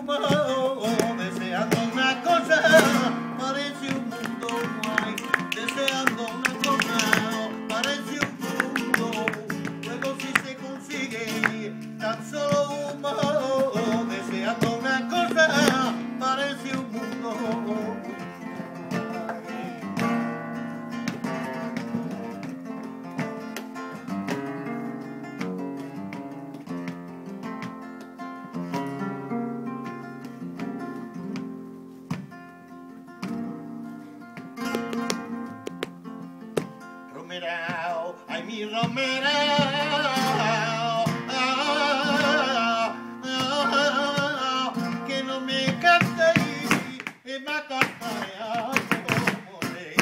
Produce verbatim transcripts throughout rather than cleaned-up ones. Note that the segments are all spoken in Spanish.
humo, deseando una cosa, parece un mundo guay, deseando una cosa, parece un mundo, luego si se consigue tan solo humo, deseando una cosa, parece un mundo. Romerao, ay mi romerao, ah, ah, ah, que no me cante y me acaparea como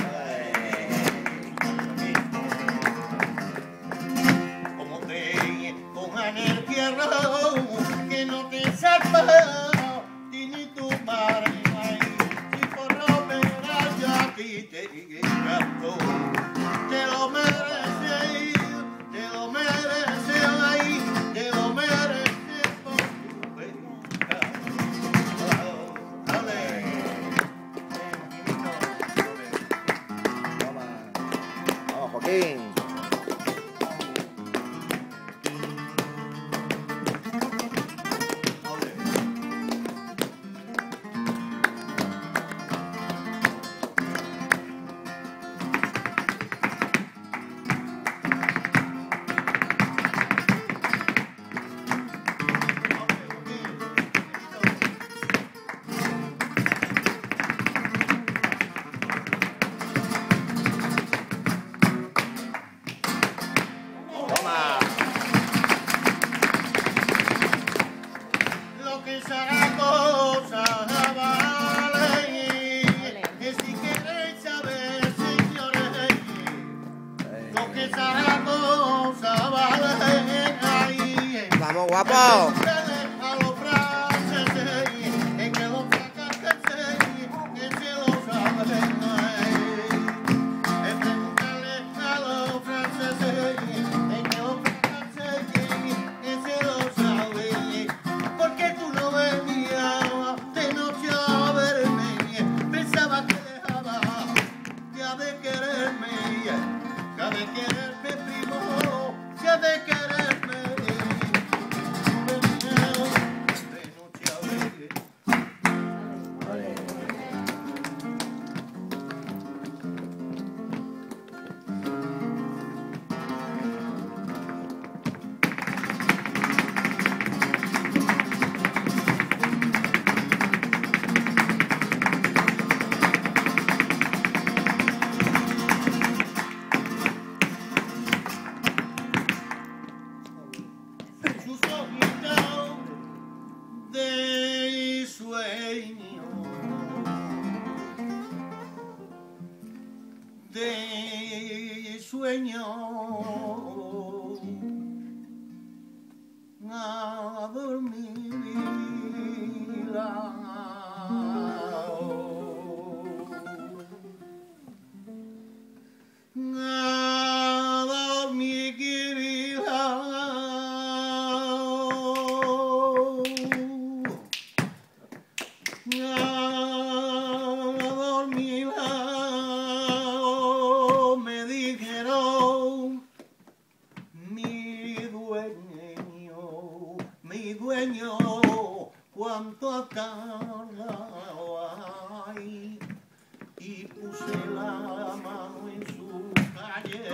te, como te, con energía roja, que no te salva, ni tu madre, ay, si por romerao yo aquí te canto. Te lo mereces, te lo mereces, ay, te lo mereces por tu pecado. Dale. Vamos, Joaquín. Lo que Zaragoza vale, es si queréis saber, señores, lo que Zaragoza vale, ahí. Vamos, guapo. A los franceses, es que los franceses, que se lo saben, es preguntarle a los franceses, es que los franceses, que se lo saben. Porque tú no venías de noche a verme, pensaba que dejaba ya de quererme, ya de quererme primo, ya de quererme, de noche a verme. Sus ojitos de sueño, de sueño, a dormir, a dormir. Me dijeron mi dueño, mi dueño, cuánto ha tardado ahí, y puse la mano en su calle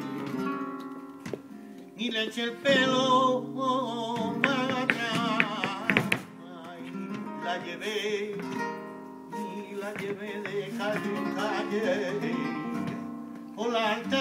y le eché el pelo para atrás, ay, la llevé y la llevé de calle en calle por la alta